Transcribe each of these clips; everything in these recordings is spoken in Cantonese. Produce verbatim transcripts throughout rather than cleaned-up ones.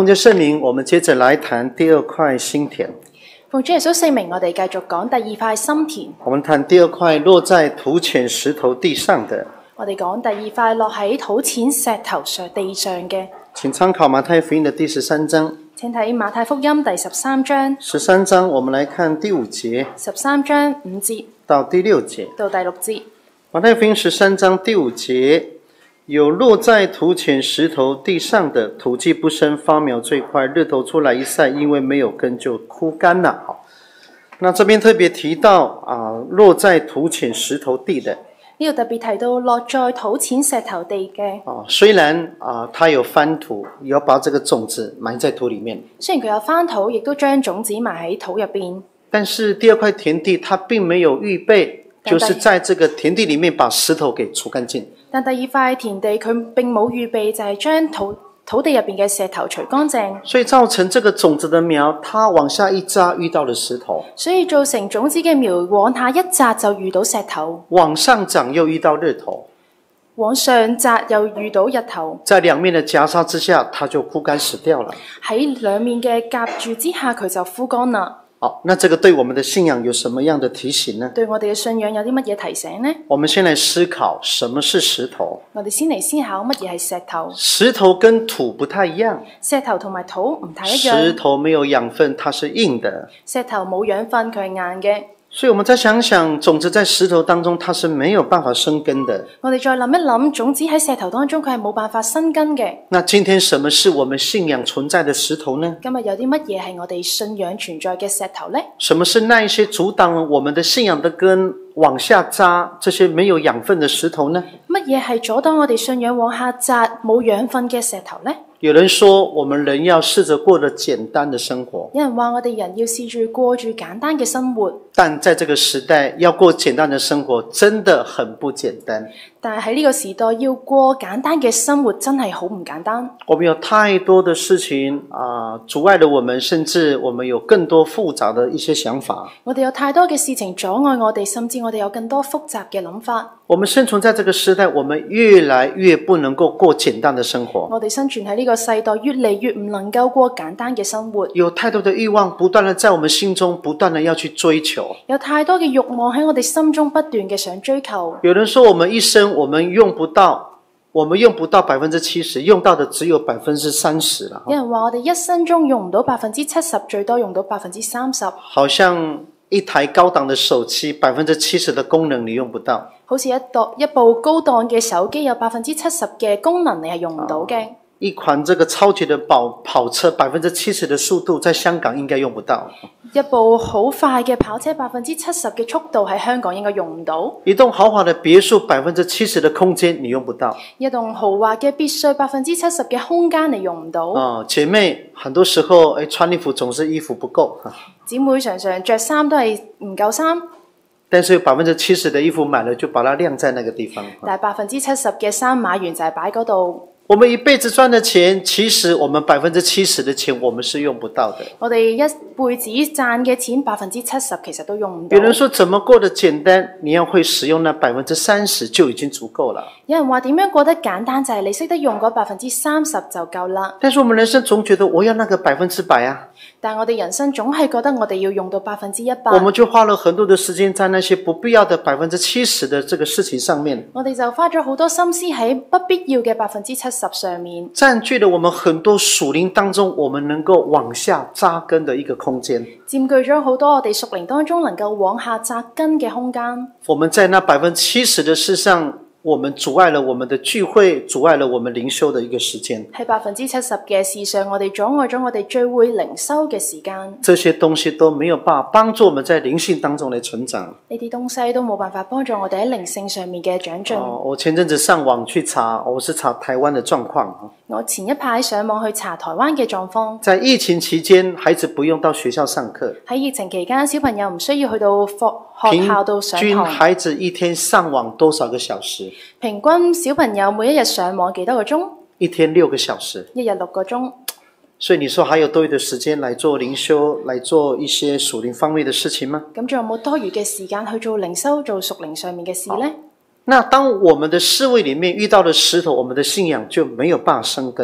奉着聖名，我們接着來談第二塊心田。 奉主耶穌聖名，我哋繼續講第二塊心田。 我們談第二塊落在土淺石頭地上的。 我哋講第二塊落喺土淺石頭上地上嘅。 請參考馬太福音的第十三章。 請睇馬太福音第十三章。 十三章，我們來看第五節。 十三章五節到第六節。 到第六節。 馬太福音十三章第五節，有落在土淺石頭地上的，土氣不深，發苗最快，日頭出來一曬，因為沒有根就枯乾了。好，那這邊特別提到啊，落在土淺石頭地的。 呢度特別提到落在土淺石頭地嘅。 哦，雖然啊，它有翻土，要把這個種子埋在土裡面。 雖然佢有翻土，亦都將種子埋喺土入邊。 但是第二塊田地，它並沒有預備，就是在這個田地裡面把石頭給除乾淨。 但第二塊田地佢並冇預備，就係將土土地入邊嘅石頭除乾淨。 所以造成這個種子的苗，它往下一扎遇到了石頭。 所以造成種子嘅苗往下一扎就遇到石頭。 往上長又遇到日頭。 往上扎又遇到日頭。 在兩面的夾殺之下，它就枯乾死掉了。 喺兩面嘅夾住之下，佢就枯乾啦。 好，那這個對我們的信仰有什麼樣的提醒呢？ 對我哋嘅信仰有啲乜嘢提醒呢？ 我們先來思考什麼是石頭。 我哋先嚟思考乜嘢係石頭。 石頭跟土不太一樣。 石頭同埋土唔太一樣。 石頭沒有養分，它是硬的。 石頭冇養分，佢係硬嘅。 所以，我們再想想，種子在石頭當中，它是沒有辦法生根的。 我哋再諗一諗，種子喺石頭當中，佢係冇辦法生根嘅。 那今天什麼是我們信仰存在的石頭呢？ 今日有啲乜嘢係我哋信仰存在嘅石頭呢？ 什麼是那一些阻擋了我們的信仰的根往下扎，這些沒有養分的石頭呢？ 乜嘢係阻擋我哋信仰往下扎冇養分嘅石頭呢？ 有人說，我們人要試着過得簡單的生活。 有人話我哋人要試住過住簡單嘅生活。 但在這個時代，要過簡單的生活真的很不簡單。 但係喺呢個時代，要過簡單嘅生活真係好唔簡單。 我們有太多的事情啊、呃，阻礙了我們，甚至我們有更多複雜的一些想法。 我哋有太多嘅事情阻礙我哋，甚至我哋有更多複雜嘅諗法。 我們生存在這個時代，我們越來越不能夠過簡單的生活。 我哋生存喺呢個世代，越嚟越唔能夠過簡單嘅生活。 有太多的慾望，不斷地在我們心中不斷地要去追求。 有太多嘅慾望喺我哋心中不斷嘅想追求。 有人說，我們一生我們用不到，我們用不到百分之七十，用到的只有百分之三十了。 有人話我哋一生中用唔到百分之七十，最多用到百分之三十。 好像一台高檔的手機，百分之七十的功能你用不到。 好似一部一部高檔嘅手機，有百分之七十嘅功能你係用唔到嘅。 一款這個超級的跑跑車，百分之七十的速度，在香港應該用不到。 一部好快嘅跑車，百分之七十嘅速度喺香港應該用唔到。 一棟豪華的別墅，百分之七十的空間你用不到。 一棟豪華嘅別墅，百分之七十嘅空間你用唔到。 哦，姐妹，很多時候誒，穿衣服總是衣服不夠。 姊妹常常着衫都係唔夠衫。 但是有百分之七十的衣服買了，就把它晾在那個地方。但係百分之七十嘅衫買完就係擺嗰度。 我們一輩子賺的錢，其實我們百分之七十的錢，我們是用不到的。 我哋一輩子賺嘅錢，百分之七十其實都用唔到。 有人說，怎麼過得簡單？你要會使用那百分之三十就已經足夠了。 有人話點樣過得簡單，就係你識得用嗰百分之三十就夠啦。 但是我們人生總覺得我要那個百分之百啊。 但我哋人生總係覺得我哋要用到百分之一百。 我們就花了很多的時間在那些不必要的百分之七十的這個事情上面。 我哋就花咗好多心思喺不必要嘅百分之七十上面， 佔據了我們很多屬靈當中我們能夠往下扎根的一個空間。 佔據咗好多我哋屬靈當中能夠往下扎根嘅空間。 我們在那百分之七十的事上，我們阻礙了我們的聚會，阻礙了我們靈修的一個時間。 喺百分之七十嘅事上，我哋阻礙咗我哋聚會靈修嘅時間。 這些東西都沒有辦法幫助我們在靈性當中來成長。 呢啲東西都冇辦法幫助我哋喺靈性上面嘅長進。 哦，我前陣子上網去查，我是查台灣的狀況。 我前一排上網去查台灣嘅狀況。 在疫情期間，孩子不用到學校上課。 喺疫情期間，小朋友唔需要去到學校度上堂。 平均孩子一天上網多少個小時？ 平均小朋友每一日上網幾多個鐘？ 一天六個小時。 一日六個鐘。 所以你說還有多餘的時間來做靈修，來做一些屬靈方面的事情嗎？ 咁仲有冇多餘嘅時間去做靈修、做屬靈上面嘅事呢？ 那當我們的思維裡面遇到了石頭，我們的信仰就沒有辦法生根了。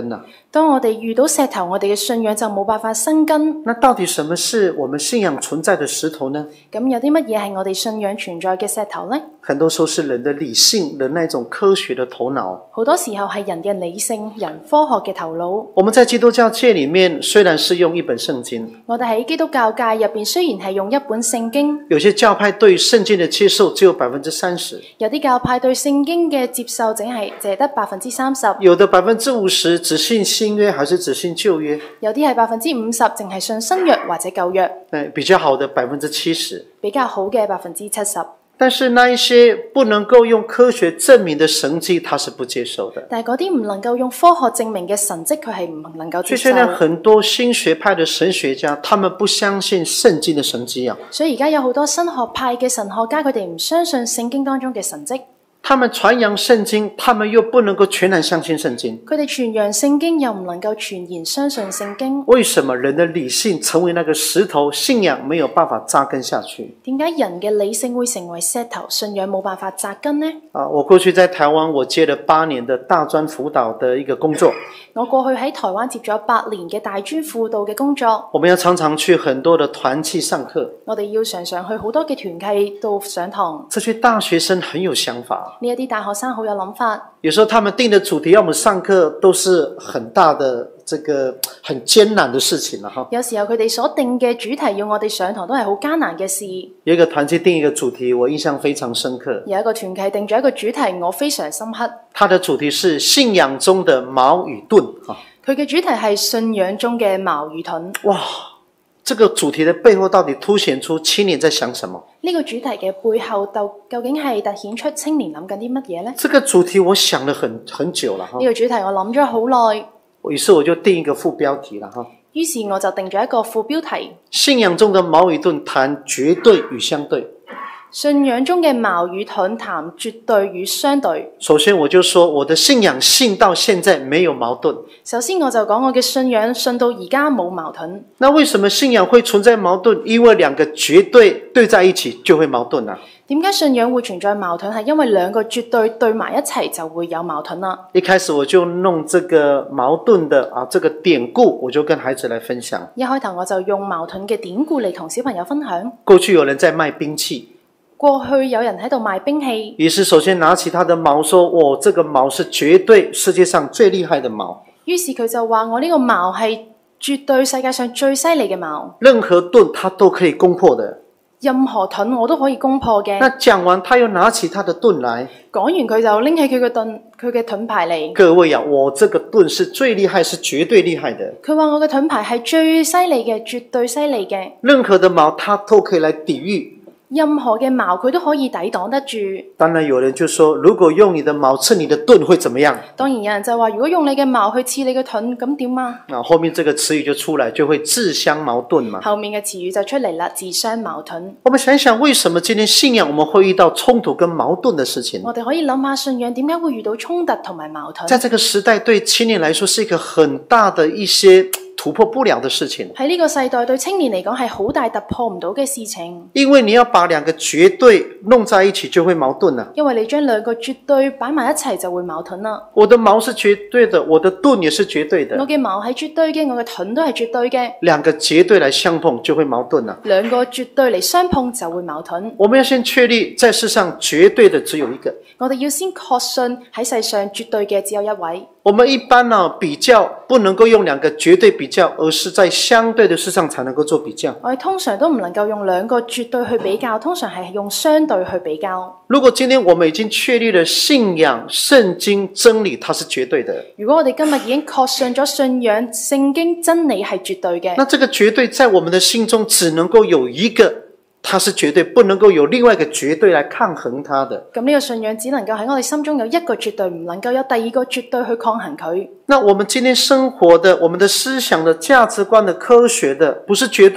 當我哋遇到石頭，我哋嘅信仰就冇辦法生根。 那到底什麼是我們信仰存在的石頭呢？ 咁有啲乜嘢係我哋信仰存在嘅石頭呢？ 很多時候是人的理性，人那種科學的頭腦。 好多時候係人嘅理性、人科學嘅頭腦。 我們在基督教界裡面，雖然是用一本聖經， 我哋喺基督教界入邊，雖然係用一本聖經， 有些教派對聖經的接受只有百分之三十， 有啲教派對聖經嘅接受淨係淨係得百分之三十， 有的百分之五十只信新約還是只信舊約， 有啲係百分之五十淨係信新約或者舊約， 誒，比較好的百分之七十， 比較好嘅百分之七十。 但是那一些不能夠用科學證明的神蹟，他是不接受的。 但係嗰啲唔能夠用科學證明嘅神蹟，佢係唔能夠接受。 所以現在很多新學派的神學家，他們不相信聖經的神蹟啊。 所以而家有好多新學派嘅神學家，佢哋唔相信聖經當中嘅神蹟。 他們傳揚聖經，他們又不能夠全然相信聖經。 佢哋傳揚聖經，又唔能夠全然相信聖經。 為什麼人的理性成為那個石頭，信仰沒有辦法扎根下去？ 點解人嘅理性會成為石頭，信仰冇辦法扎根呢？ 啊，我過去在台灣，我接了八年的大專輔導的一個工作。 我過去喺台灣接咗八年嘅大專輔導嘅工作。 我們要常常去很多的團契上課。 我哋要常常去好多嘅團契度上堂。 這些大學生很有想法。 呢一啲大學生好有諗法。 有時候他們定的主題要我們上課，都是很大的這個很艱難的事情啦，哈。 有時候佢哋所定嘅主題要我哋上堂都係好艱難嘅事。 有一個團契定一個主題，我印象非常深刻。 有一個團契定咗一個主題，我非常深刻。 它的主題是信仰中的矛與盾，哈。 佢嘅主題係信仰中嘅矛與盾。 哇！這個主題的背後到底凸顯出青年在想什麼？ 呢個主題嘅背後，究竟係凸顯出青年諗緊啲乜嘢呢？ 這個主題我想了很很久了哈。 呢個主題我諗咗好耐， 於是我就定一個副標題了哈。 於是我就定咗一個副標題： 信仰中的矛與盾，談絕對與相對。 信仰中嘅矛與盾，談絕對與相對。 首先我就說，我的信仰信到現在沒有矛盾。 首先我就講我嘅信仰信到而家冇矛盾。 那為什麼信仰會存在矛盾？因為兩個絕對對在一起就會矛盾啊。 點解信仰會存在矛盾？係因為兩個絕對對埋一齊就會有矛盾啦。 一開始我就弄這個矛盾的啊，這個典故，我就跟孩子來分享。 一開頭我就用矛盾嘅典故嚟同小朋友分享。 過去有人在賣兵器。 過去有人喺度賣兵器， 於是首先拿起他的矛說：哦，這個矛是絕對世界上最厲害的矛。 於是佢就話：我呢個矛係絕對世界上最犀利嘅矛。 任何盾他都可以攻破的。 任何盾我都可以攻破嘅。 那講完，他又拿起他的盾來。 講完佢就拎起佢嘅盾，佢嘅盾牌嚟。 各位啊，我這個盾是最厲害，是絕對厲害的。 佢話我嘅盾牌係最犀利嘅，絕對犀利嘅。 任何的矛，他都可以來抵禦。 任何嘅矛佢都可以抵擋得住。 當然有人就說，如果用你的矛刺你的盾會怎麼樣？ 當然有人就話，如果用你嘅矛去刺你嘅盾，咁點啊？ 啊，後面這個詞語就出來，就會自相矛盾嘛。 後面嘅詞語就出嚟啦，自相矛盾。 我們想一想，為什麼今天信仰我們會遇到衝突跟矛盾的事情？ 我哋可以諗下信仰點解會遇到衝突同埋矛盾？ 在這個時代，對青年來說是一個很大的一些突破不了的事情。 喺呢個世代對青年嚟講係好大突破唔到嘅事情。 因為你要把兩個絕對弄在一起就會矛盾啦。 因為你將兩個絕對擺埋一齊就會矛盾啦。 我的矛是絕對的，我的盾也是絕對的。 我嘅矛係絕對嘅，我嘅盾都係絕對嘅。 兩個絕對來相碰就會矛盾啦。 兩個絕對嚟相碰就會矛盾。 我們要先確立，在世上絕對的只有一個。 我哋要先確信喺世上絕對嘅只有一位。 我們一般呢比較不能夠用兩個絕對比較，而是在相對的事上才能夠做比較。 我哋通常都唔能夠用兩個絕對去比較，通常係用相對去比較。 如果今天我們已經確立了信仰聖經真理，它是絕對的。 如果我哋今日已經確信咗信仰聖經真理係絕對嘅， 那這個絕對在我們的心中只能夠有一個。它是絕對，不能夠有另外一個絕對來抗衡它的。 咁呢個信仰只能夠喺我哋心中有一個絕對，唔能夠有第二個絕對去抗衡佢。 那我們今天生活的、我們的思想的、價值觀的、科學的，不是絕對，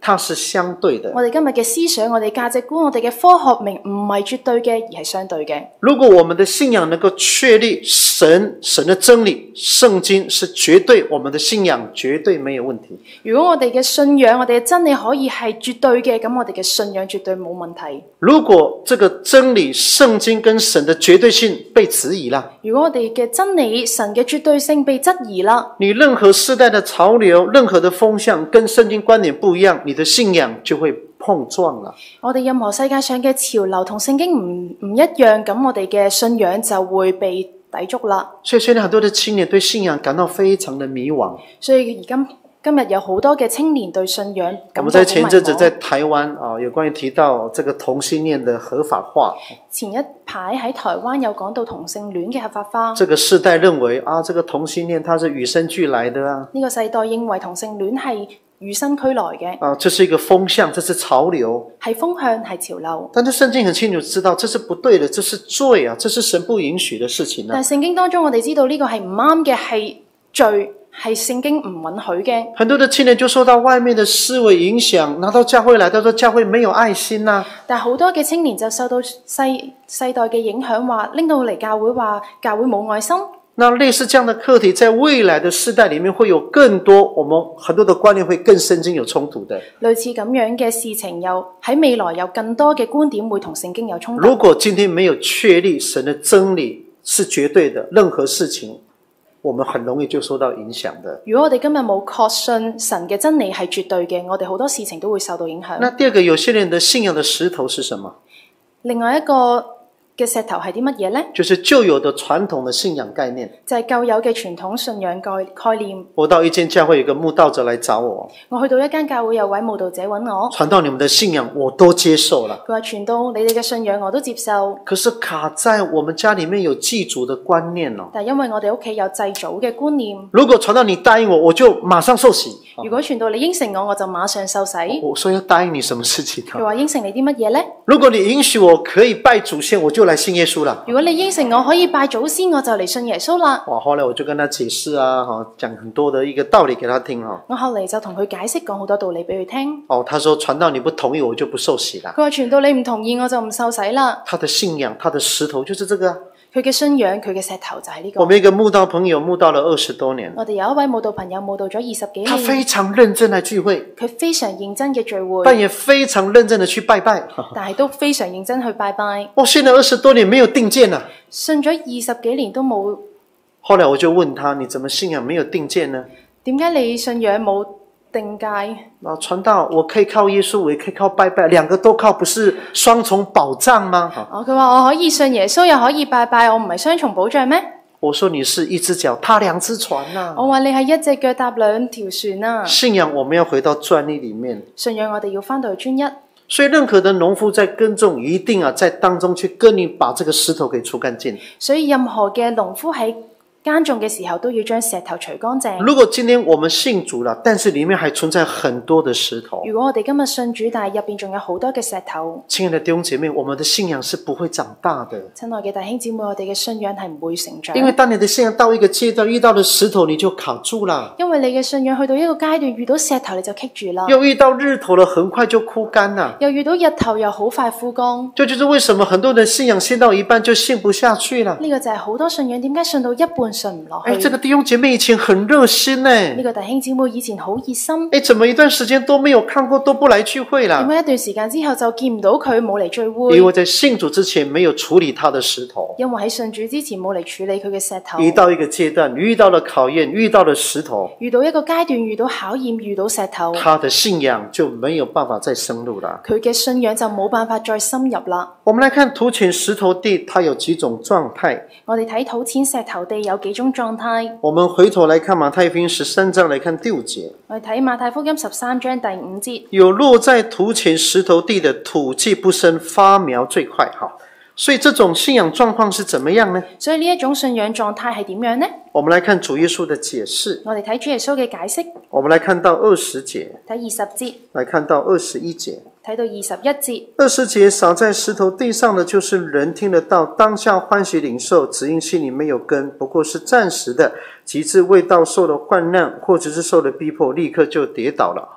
它是相對的。 我哋今日嘅思想、我哋價值觀、我哋嘅科學明唔係絕對嘅，而係相對嘅。 如果我們的信仰能夠確立神神的真理，聖經是絕對，我們的信仰絕對沒有問題。 如果我哋嘅信仰、我哋嘅真理可以係絕對嘅，咁我哋嘅信仰絕對冇問題。 如果這個真理、聖經跟神的絕對性被質疑了， 如果我哋嘅真理、神嘅絕對性被質疑啦， 你任何世代的潮流、任何的風向跟聖經觀點不一樣，你的信仰就會碰撞了。 我哋任何世界上嘅潮流同聖經唔唔一樣，咁我哋嘅信仰就會被抵觸啦。 所以現在很多的青年對信仰感到非常的迷惘。 所以而今今日有好多嘅青年對信仰我們感到好迷茫。 在前陣子在台灣啊，有關於提到這個同性戀的合法化。 前一排喺台灣有講到同性戀嘅合法化。 這個世代認為啊，這個同性戀它是與生俱來的啊。 呢個世代認為同性戀係與生俱來嘅。 啊，這是一個風向，這是潮流。 係風向，係潮流。 但是聖經很清楚知道，這是不對的，這是罪啊，這是神不允許的事情啊。 但係聖經當中我哋知道呢個係唔啱嘅，係罪。係聖經唔允許嘅。 很多的青年就受到外面的思維影響，拿到教會來，他說教會沒有愛心啊。 但係好多嘅青年就受到世世代嘅影響，話拎到嚟教會話教會冇愛心。 那類似這樣的課題，在未來的世代裡面會有更多，我們很多的觀念會跟聖經有衝突的。 類似咁樣嘅事情，又喺未來有更多嘅觀點會同聖經有衝突。 如果今天沒有確立神的真理是絕對的，任何事情我們很容易就受到影響的。 如果我哋今日冇確信神嘅真理係絕對嘅，我哋好多事情都會受到影響。 那第二個，有些人的信仰的石頭是什麼？ 另外一個嘅石頭係啲乜嘢呢？ 就是舊有的傳統的信仰概念， 就係舊有嘅傳統信仰概概念。 我到一間教會，有個慕道者來找我， 我去到一間教會，有位慕道者揾我， 傳到你們的信仰我都接受了。 佢話傳到你哋嘅信仰我都接受， 可是卡在我們家裡面有祭祖的觀念哦。 但係因為我哋屋企有祭祖嘅觀念， 如果傳到你答應我，我就馬上受洗。 如果傳到你應承我，我就馬上受洗。 我說要答應你什麼事情？ 佢話應承你啲乜嘢呢？ 如果你允許我可以拜祖先，我就來信耶穌了。 如果你應承我可以拜祖先，我就嚟信耶穌啦。 哇！後來我就跟他解釋啊，講很多的一個道理給他聽哈。 我後嚟就同佢解釋，講好多道理俾佢聽。 哦，他說傳到你不同意，我就不受洗啦。 佢話傳到你唔同意，我就唔受洗啦。 他的信仰，他的石頭就是這個啊。 佢嘅信仰，佢嘅石頭就係呢個。 我們一個慕道朋友慕道了二十多年， 我哋有一位慕道朋友慕道咗二十幾年， 他非常認真來聚會， 佢非常認真嘅聚會， 但也非常認真的去拜拜， 但係都非常認真去拜拜。 我信了二十多年沒有定見啊， 信咗二十幾年都冇。 後來我就問他，你怎麼信仰沒有定見呢？ 點解你信仰冇定界？ 啊，傳道我可以靠耶穌，我也可以靠拜拜，兩個都靠，不是雙重保障嗎？ 哦，佢話我可以信耶穌，又可以拜拜，我唔係雙重保障咩？ 我說你是一隻腳踏兩隻船啊。 我話你係一隻腳踏兩條船啊。 信仰我們要回到專一裏面， 信仰我哋要翻到去專一。 所以任何的農夫在耕種，一定啊在當中去耕耘，把這個石頭給除乾淨。 所以任何嘅農夫喺耕種嘅時候都要將石頭除乾淨。 如果今天我們信主了，但是裏面還存在很多的石頭。 如果我哋今日信主，但係入邊仲有好多嘅石頭。 親愛的弟兄姐妹，我們的信仰是不會長大的。 親愛嘅弟兄姊妹，我哋嘅信仰係唔會成長。 因為當你的信仰到一個階段，遇到了石頭，你就卡住了。 因為你嘅信仰去到一個階段，遇到石頭你就棘住啦。 又遇到日頭了，很快就枯乾了。 又遇到日頭，又好快枯乾。 這就是為什麼很多人信仰信到一半就信不下去了。 呢個就係好多信仰點解信到一半信唔落去？ 哎，這個弟兄姐妹以前很熱心呢。 呢個弟兄姊妹以前好熱心。 哎，怎麼一段時間都沒有看過，都不來聚會了？ 點解一段時間之後就見唔到佢冇嚟聚會？ 因為在信主之前沒有處理他的石頭。 因為喺信主之前冇嚟處理佢嘅石頭。 一到一個階段，遇到了考驗，遇到了石頭， 遇到一個階段，遇到考驗，遇到石頭， 他的信仰就沒有辦法再深入了。 佢嘅信仰就冇辦法再深入啦。 我們來看土淺石頭地，它有幾種狀態。 我哋睇土淺石頭地有幾種狀態。 我們回頭來看馬太福音十三章，來看第五節。 我哋睇馬太福音十三章第五節。 有落在土淺石頭地的，土氣不深，發苗最快。好，所以這種信仰狀況是怎麼樣呢？ 所以呢一種信仰狀態係點樣呢？ 我們來看主耶穌的解釋。 我哋睇主耶穌嘅解釋。 我們來看到二十節， 睇二十節， 來看到二十一節。 睇到二十一節。 二十節，撒在石頭地上的，就是人聽得到，當下歡喜領受，只因心裡沒有根，不過是暫時的，及至未到受了患難，或者是受了逼迫，立刻就跌倒了。哈，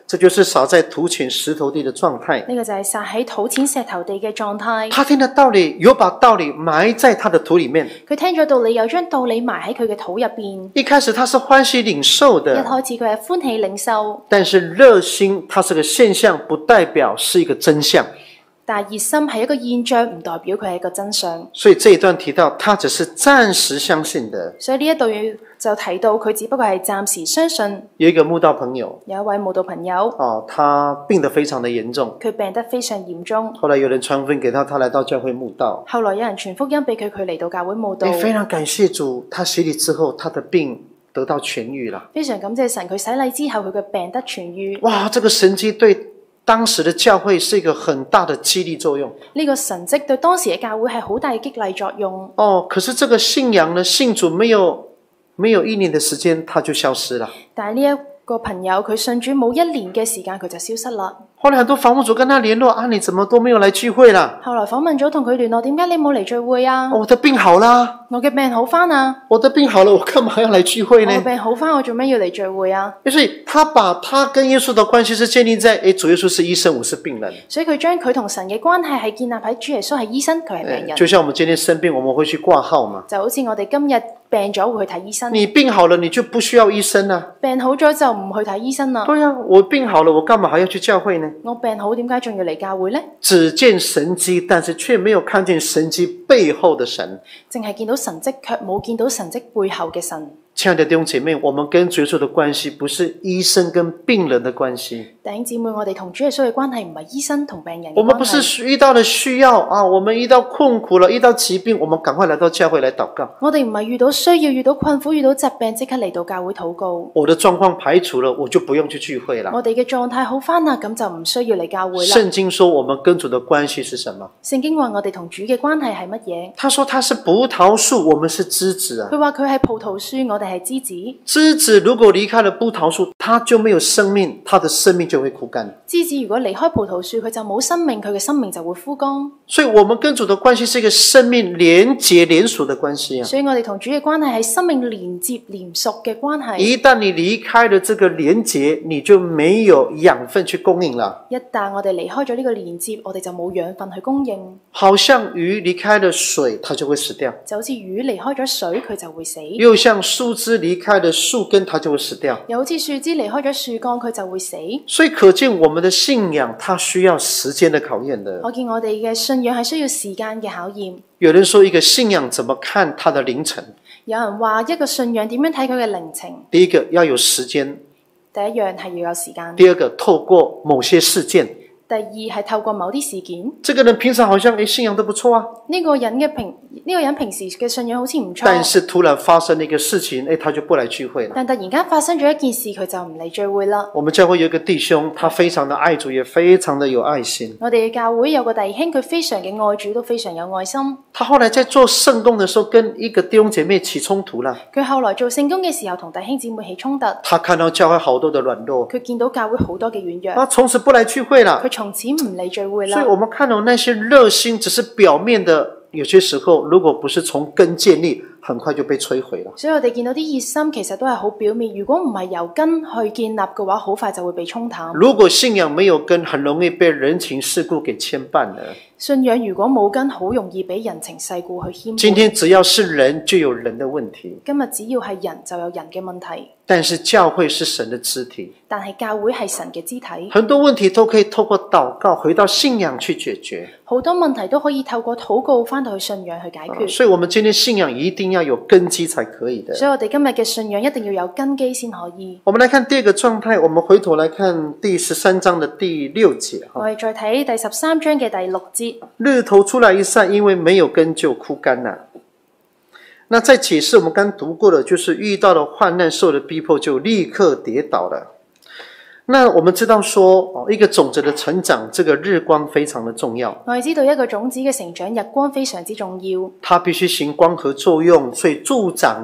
这就是撒在土淺石頭地的狀態。 呢個就係撒喺土淺石頭地嘅狀態。 他聽的道理，有把道理埋在他的土裡面。 佢聽咗道理，有將道理埋喺佢嘅土入邊。 一開始他是歡喜領受一的， 開始佢係歡喜領受， 但是熱心它是個現象，不代表是一個真相。 但係熱心係一個現象，唔代表佢係一個真相。 所以這一段提到，他只是暫時相信的。 所以呢一度就提到佢只不過係暫時相信。 有一個慕道朋友， 有一位慕道朋友， 哦，他病得非常的嚴重， 佢病得非常嚴重。 後來有人傳福音給他，他來到教會慕道。 後來有人傳福音俾佢，佢嚟到教會慕道。 誒，非常感謝主，他洗禮之後，他的病得到痊癒了。 非常感謝神，佢洗禮之後，佢嘅病得痊癒。 哇，這個神蹟對當時的教會是一個很大的激勵作用。 呢個神蹟對當時嘅教會係好大嘅激勵作用。 哦，可是這個信仰呢，信主沒有沒有一年的時間，他就消失了。 但係呢一個朋友，佢信主冇一年嘅時間，佢就消失啦。 後來很多訪問組跟他聯絡啊，你怎麼都沒有來聚會啦？ 後來訪問組同佢聯絡，點解你冇嚟聚會啊？ 我的病好啦， 我嘅病好返啊！ 我的病好了，我幹嘛要來聚會呢？ 我嘅病好返，我做咩要嚟聚會啊？ 所以他把他跟耶穌的關係是建立在，誒，主耶穌是醫生，我是病人。 所以佢將佢同神嘅關係係建立喺主耶穌係醫生，佢係病人。 就像我們今天生病，我們會去掛號嘛？ 就好似我哋今日病咗會去睇醫生。 你病好了，你就不需要醫生啦。 病好咗就唔去睇醫生啦。 對啊，我病好了，我幹嘛還要去教會呢？ 我病好，點解仲要嚟教會呢？ 只見神蹟，但是卻沒有看見神蹟背後的神。 淨係見到神蹟，卻冇見到神蹟背後嘅神。 親愛的弟兄姐妹，我們跟主耶穌的關係不是醫生跟病人的關係。 弟兄姊妹，我哋同主耶穌嘅關係唔係醫生同病人嘅關係。 我們不是遇到了需要啊，我們遇到困苦了，遇到疾病，我們趕快來到教會來禱告。 我哋唔係遇到需要、遇到困苦、遇到疾病，即刻嚟到教會禱告。 我的狀況排除了，我就不用去聚會了。 我哋嘅狀態好返啦，咁就唔需要嚟教會啦。 聖經說我們跟主的關係是什麼？ 聖經話我哋同主嘅關係係乜嘢？ 他說他是葡萄樹，我們是枝子啊。 佢話佢係葡萄樹，我哋係枝子。 枝子如果離開了葡萄樹，它就沒有生命，它的生命就會枯乾。 枝子如果離開葡萄樹，佢就冇生命，佢嘅生命就會枯乾。 所以，我們跟主的關係是一個生命連結連屬的關係啊。 所以我哋同主嘅關係係生命連接連屬嘅關係。 一旦你離開了這個連結，你就沒有養分去供應了。 一旦我哋離開咗呢個連接，我哋就冇養分去供應。 好像魚離開了水，它就會死掉。 就好似魚離開咗水，佢就會死。 又像樹枝離開了樹根，它就會死掉。 又好似樹枝離開咗樹幹，佢就會死。 所以可見我們的信仰，它需要時間的考驗的。 可見我哋嘅信仰係需要時間嘅考驗。 有人說一個信仰怎麼看它的凌晨？ 有人話一個信仰點樣睇佢嘅靈情？ 第一個要有時間， 第一樣係要有時間。 第二個透過某些事件。 第二係透過某啲事件。 這個人平常好像誒信仰都不錯啊。 呢個人嘅平呢個人平時嘅信仰好似唔錯。 但是突然發生了一個事情，誒，他就不來聚會了。 但突然間發生咗一件事，佢就唔嚟聚會啦。 我們教會有一個弟兄，他非常的愛主，也非常的有愛心。 我哋嘅教會有個弟兄，佢非常嘅愛主，都非常有愛心。 他後來在做聖工的時候，跟一個弟兄姐妹起衝突了。 佢後來做聖工嘅時候，同弟兄姊妹起衝突。 他看到教會好多的軟弱， 佢見到教會好多嘅軟弱。 他從此不來聚會了。 佢從此唔嚟聚會啦。 所以我們看到那些熱心，只是表面的。有些時候，如果不是從根建立，很快就被摧毀了。 所以我哋見到啲熱心，其實都係好表面。如果唔係由根去建立嘅話，好快就會被沖淡。 如果信仰沒有根，很容易被人情世故給牽絆了。 信仰如果冇根，好容易俾人情世故去牽絆。 今天只要是人，就有人的問題。 今日只要係人，就有人嘅問題。 但是教會是神的肢體， 但係教會係神嘅肢體， 很多問題都可以透過禱告回到信仰去解決。 好多問題都可以透過禱告翻到去信仰去解決。 啊，所以我們今天信仰一定要有根基才可以的。 所以我哋今日嘅信仰一定要有根基先可以。 我們來看第二個狀態，我們回頭來看第十三章的第六節。 我哋再睇第十三章嘅第六節。 日頭出來一曬，因為沒有根就枯乾了。那在解釋我們剛讀過的，就是遇到了患難、受了逼迫，就立刻跌倒了。那我們知道說，一個種子的成長，這個日光非常的重要。 我哋知道一個種子嘅成長，日光非常之重要。 它必須行光合作用，所以助長了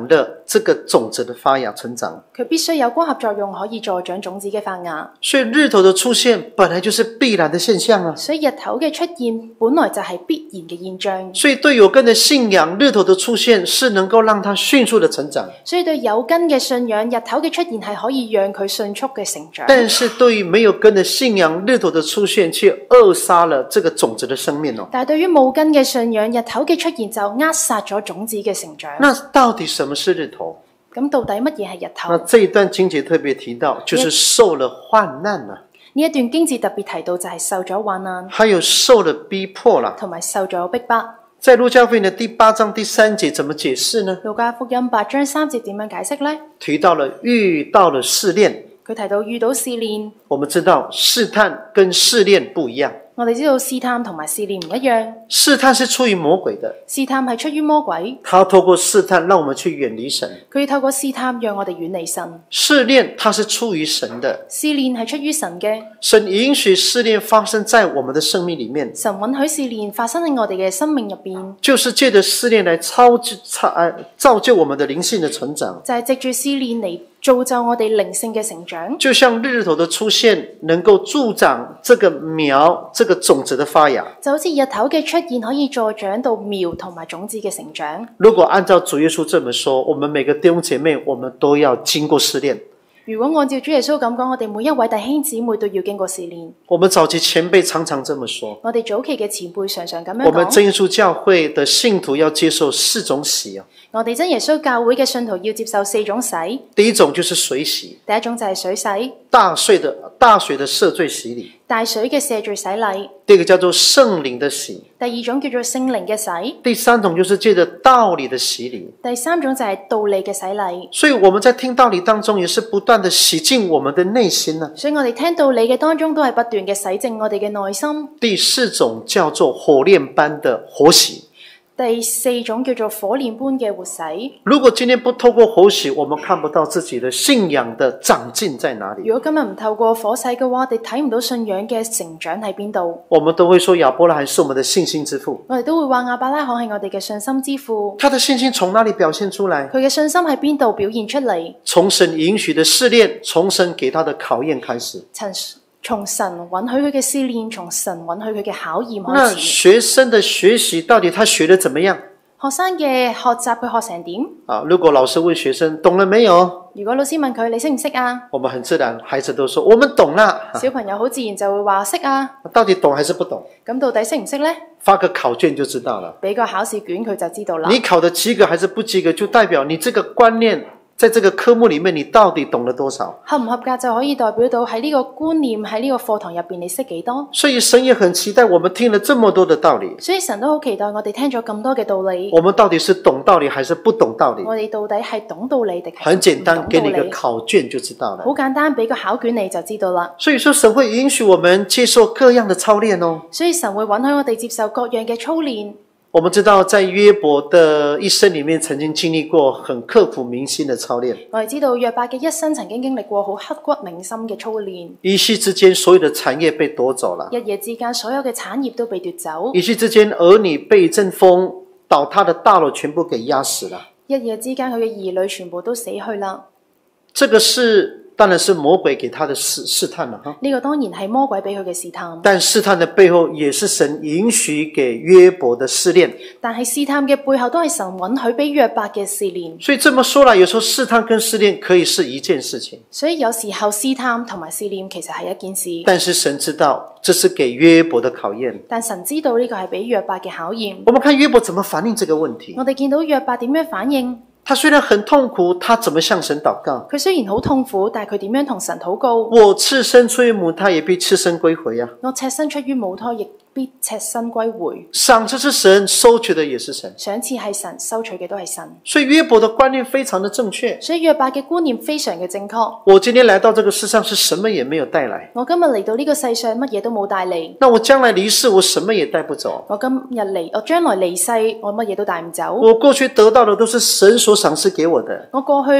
这个種子的發芽成長。 佢必須有光合作用，可以助長種子嘅發芽。 所以日頭的出現本來就是必然的現象啊。 所以日頭嘅出現本來就係必然嘅現象。 所以對有根的信仰，日頭的出現是能夠讓它迅速的成長。 所以對有根嘅信仰，日頭嘅出現係可以讓佢迅速嘅成長。 但是對於沒有根的信仰，日頭的出現卻扼殺了這個種子的生命哦。 但係對於冇根嘅信仰，日頭嘅出現就扼殺咗種子嘅成長。 那到底什麼是日頭？ 咁到底乜嘢係日頭？ 那這一段經節特別提到，就是受了患難啦。 呢一段經節特別提到就係受咗患難， 還有受了逼迫啦， 同埋受咗逼迫。 在路加福音的第八章第三節怎麼解釋呢？ 路加福音八章三節點樣解釋呢？ 提到了遇到了試煉， 佢提到遇到試煉。 我們知道試探跟試煉不一樣。 我哋知道試探同埋試煉唔一樣。 試探是出於魔鬼的， 試探係出於魔鬼， 他透過試探讓我們去遠離神。 佢要透過試探讓我哋遠離神。 試煉它是出於神的， 試煉係出於神嘅。 神允許試煉發生在我們的生命裡面， 神允許試煉發生喺我哋嘅生命入邊， 就是借着試煉來操操造就我們的靈性的成長。 就係藉住試煉嚟造就我哋靈性嘅成長。 就像日頭的出現能夠助長這個苗這個種子的發芽， 就好似日頭嘅出現可以助長到苗同埋種子嘅成長。 如果按照主耶穌這麼說，我們每個弟兄姐妹我們都要經過試煉。 如果按照主耶穌咁講，我哋每一位弟兄姊妹都要經過試煉。 我們早期前輩常常這麼說， 我哋早期嘅前輩常常咁樣講。 我們真耶穌教會的信徒要接受四種洗啊。 我哋真耶穌教會嘅信徒要接受四種洗。 第一種就是水洗， 第一種就係水洗， 大水的大水的赦罪洗禮。 大水嘅赦罪洗禮。 第二個叫做聖靈的洗。 第二種叫做聖靈嘅洗。 第三種就是借着道理的洗禮。 第三種就係道理嘅洗禮。 所以我們在聽道理當中，也是不斷的洗淨我們的內心呢。 所以我哋聽道理嘅當中，都係不斷嘅洗淨我哋嘅內心。 第四種叫做火煉般的火洗。 第四種叫做火煉般嘅活洗。 如果今天不透過火洗，我們看不到自己的信仰的長進在哪裡。 如果今日唔透過火洗嘅話，我哋睇唔到信仰嘅成長喺邊度。 我們都會說亞伯拉罕是我們的信心之父。 我哋都會話亞伯拉罕係我哋嘅信心之父。 他的信心從哪裡表現出來？ 佢嘅信心喺邊度表現出嚟？ 從神允許的試煉，從神給他的考驗開始。 從神允許佢嘅試煉，從神允許佢嘅考驗開那始。 學生的學習到底他學得怎麼樣？ 學生嘅學習佢學成點？ 啊，如果老師問學生懂了沒有？ 如果老師問佢你識唔識啊？ 我們很自然，孩子都說我們懂啦。 小朋友好自然就會話識啊。 到底懂還是不懂？ 咁到底識唔識呢？ 發個考卷就知道了。 俾個考試卷佢就知道啦。 你考的及格還是不及格，就代表你這個觀念在這個科目裡面，你到底懂了多少？ 合唔合格就可以代表到喺呢個觀念喺呢個課堂入邊你識幾多？ 所以神也很期待我們聽了這麼多的道理。 所以神都好期待我哋聽咗咁多嘅道理。 我們到底是懂道理還是不懂道理？ 我哋到底係懂道理定係很簡單， 唔懂道理？ 給你一個考卷就知道了。 好簡單，俾個考卷你就知道啦。 所以說神會允許我們接受各樣的操練哦。 所以神會允許我哋接受各樣嘅操練。 我們知道在約伯的一生裡面，曾經經歷過很刻骨銘心的操練。 我哋知道約伯嘅一生曾經經歷過好刻骨銘心嘅操練。 一夕之間，所有的產業被奪走了。 一夜之間，所有嘅產業都被奪走。 一夕之間，兒女被一陣風倒塌的大樓全部給壓死了。 一夜之間，佢嘅兒女全部都死去啦。 這個是。當然是魔鬼給他的試試探了哈。 呢個當然係魔鬼俾佢嘅試探。 但試探的背後也是神允許給約伯的試煉。 但係試探嘅背後都係神允許俾約伯嘅試煉。 所以這麼說來，有時候試探跟試煉可以是一件事情。 所以有時候試探同埋試煉其實係一件事。 但是神知道這是給約伯的考驗。 但神知道呢個係俾約伯嘅考驗。 我們看約伯怎麼反應這個問題。 我哋見到約伯點樣反應。 他雖然很痛苦，他怎麼向神禱告？ 佢雖然好痛苦，但係佢點樣同神禱告？ 我赤身出於母胎，也必赤身歸回啊！ 我赤身出於母胎，亦必赤身歸回。 賞賜是神，收取的也是神。 賞賜係神，收取嘅都係神。 所以約伯的觀念非常的正確。 所以約伯嘅觀念非常嘅正確。 我今天來到這個世上，是什麼也沒有帶來。 我今日嚟到呢個世上，乜嘢都冇帶嚟。 那我將來離世，我什麼也帶不走。 我今日嚟，我將來離世，我乜嘢都帶唔走。 我過去得到的都是神所賞賜給我的。 我過去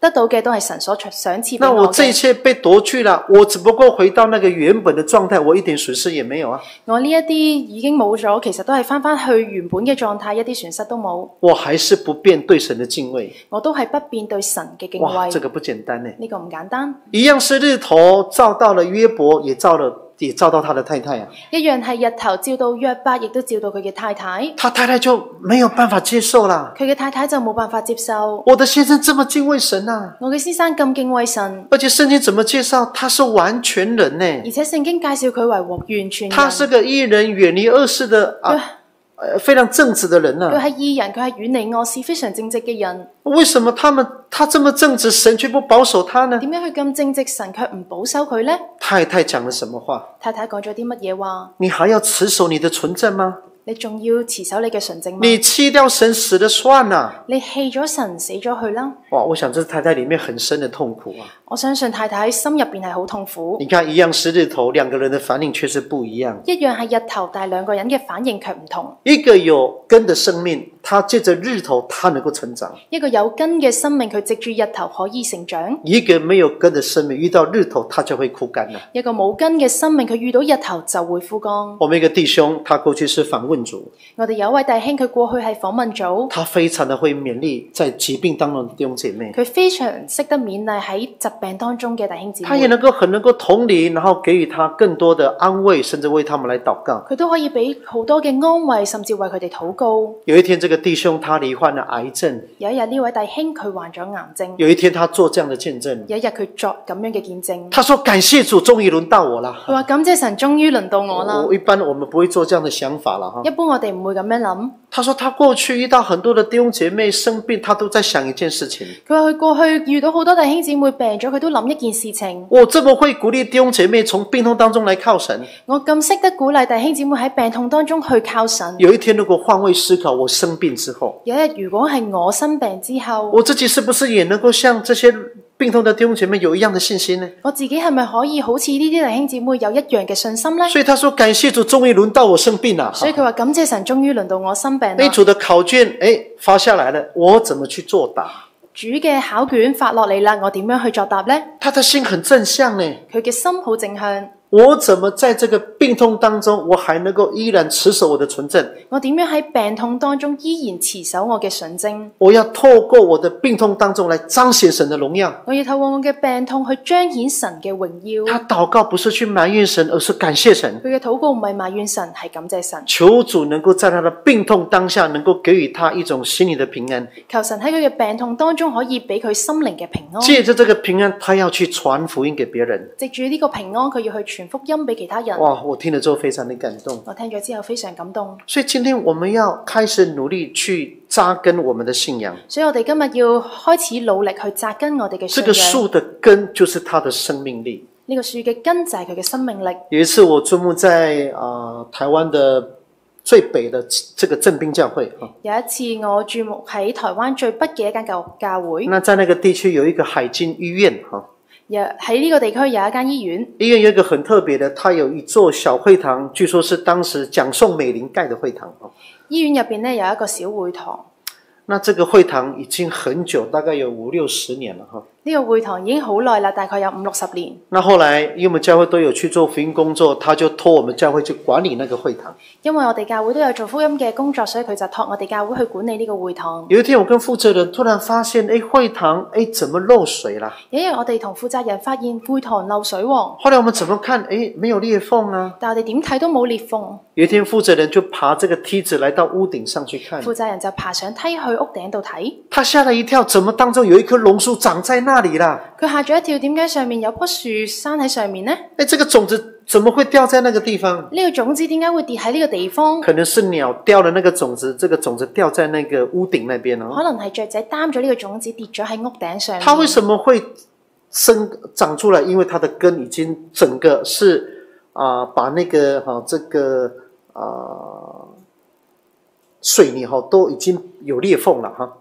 得到嘅都係神所賞賜俾那我我嘅。 這一切被奪去了，我只不過回到那個原本的狀態，我一點損失也沒有啊。 我呢一啲已經冇咗，其實都係翻翻去原本嘅狀態，一啲損失都冇。 我還是不變對神的敬畏。 我都係不變對神嘅敬哇， 畏。 這個不簡單呢。 呢個唔簡單。 一樣是日頭照到了約伯，也照了。也照到他的太太啊， 一樣係日頭照到約伯，亦都照到佢嘅太太。 他太太就沒有辦法接受啦。 佢嘅太太就冇辦法接受。 我的先生這麼敬畏神啊， 我嘅先生咁敬畏神， 而且聖經怎麼介紹他是完全人呢？ 而且聖經介紹佢為完全人。 他是個義人，遠離惡事的啊。呃，非常正直的人呢、啊？ 佢係義人，佢係遠離惡事，非常正直嘅人。 為什麼他們他這麼正直，神卻不保守他呢？ 點解佢咁正直，神卻唔保守佢呢？ 太太講了什麼話？ 太太講咗啲乜嘢話？ 你還要持守你的純正嗎？ 你仲要持守你嘅純正嗎？ 你棄掉神死了算啦！ 你棄咗神死咗去啦！ 哇，我想這是太太裏面很深的痛苦啊！ 我相信太太心入邊係好痛苦。 你看，一樣是日頭，兩個人的反應卻是不一樣。 一樣係日頭，但係兩個人嘅反應卻唔同。 一個有根的生命，他借着日頭，他能夠成長； 一個有根嘅生命，佢藉住日頭可以成長。 一個沒有根的生命，遇到日頭，他就會枯乾了。 一個冇根嘅生命，佢遇到日頭就會枯乾。 我們一個弟兄，他過去是訪問組。 我哋有一位弟兄，佢過去係訪問組。 他非常的會勉勵在疾病當中的弟兄姐妹。 佢非常識得勉勵喺疾病當中嘅弟兄姊妹。 他也能夠很能夠同理，然後給予他更多的安慰，甚至為他們來禱告。 佢都可以俾好多嘅安慰，甚至為佢哋禱告。 有一天，這個弟兄他罹患了癌症。 有一日呢位弟兄佢患咗癌症。 有一天他做這樣的見證。 有一日佢作咁樣嘅見證。 他說：感謝主，終於輪到我啦。 佢話感謝神，終於輪到我啦。 我一般我們不會做這樣的想法啦，哈。 一般我哋唔會咁樣諗。 他說他過去遇到很多的弟兄姐妹生病，他都在想一件事情。 佢話佢過去遇到好多弟兄姊妹病咗，佢都諗一件事情。 我這麼會鼓勵弟兄姐妹從病痛當中來靠神。 我咁識得鼓勵弟兄姊妹喺病痛當中去靠神。 有一天如果換位思考，我生病之後， 有一日如果係我生病之後， 我自己是不是也能夠像這些病痛的弟兄姐妹有一樣的信心呢？ 我自己係咪可以好似呢啲弟兄姊妹有一樣嘅信心呢？ 所以他說感謝主，終於輪到我生病了。 所以佢話感謝神，終於輪到我生病啦。 那主的考卷誒發下來了，我怎麼去作答？ 主嘅考卷發落嚟啦，我點樣去作答呢？ 他的心很正向呢。 佢嘅心好正向。 我怎麼在這個病痛當中，我還能夠依然持守我的純正？ 我點樣喺病痛當中依然持守我嘅純正？ 我要透過我的病痛當中來彰顯神的榮耀。 我要透過我嘅病痛去彰顯神嘅榮耀。 他禱告不是去埋怨神，而是感謝神。 佢嘅禱告唔係埋怨神，係感謝神。 求主能夠在他的病痛當下，能夠給予他一種心理的平安。 求神喺佢嘅病痛當中可以俾佢心靈嘅平安。 借着這個平安，他要去傳福音給別人。 藉住呢個平安，佢要去傳福音俾其他人。 哇！我聽了之後非常的感動。 我聽咗之後非常感動。 所以今天我們要開始努力去扎根我們的信仰。 所以我哋今日要開始努力去扎根我哋嘅信仰。 這個樹的根就是它的生命力。 呢個樹嘅根就係佢嘅生命力。 有一次我注目在啊、呃、台灣的最北的這個正濱教會。 有一次我注目喺台灣最北嘅一間教教會。 那在那個地區有一個海金醫院。 喺呢個地區有一間醫院， 醫院有一個很特別的，它有一座小會堂，據說是當時蔣宋美齡蓋的會堂。 醫院入邊呢有一個小會堂。 那這個會堂已經很久，大概有五六十年了哈。 呢個會堂已經好耐啦，大概有五六十年。 那後來因為我們教會都有去做福音工作，他就託我們教會去管理那個會堂。因為我哋教會都有做福音嘅工作，所以佢就託我哋教會去管理呢個會堂。有一天我跟負責人突然發現，誒，會堂誒怎麼漏水啦？有一日我哋同負責人發現會堂漏水喎。後來我們怎麼看？誒，沒有裂縫啊。但係我哋點睇都冇裂縫。有一天負責人就爬這個梯子來到屋頂上去看。負責人就爬上梯去屋頂度睇。他嚇了一跳，怎麼當中有一棵榕樹長在那裡啦？佢嚇咗一跳，點解上面有棵樹生喺上面呢？誒，這個種子怎麼會掉在那個地方？呢個種子點解會跌喺呢個地方？可能是鳥掉了那個種子，這個種子掉在那個屋頂那邊哦。可能係雀仔擔咗呢個種子跌咗喺屋頂上面。它為什麼會生長出來？因為它的根已經整個是啊、呃，把那個哈、啊、這個啊、呃、水泥哈都已經有裂縫了哈。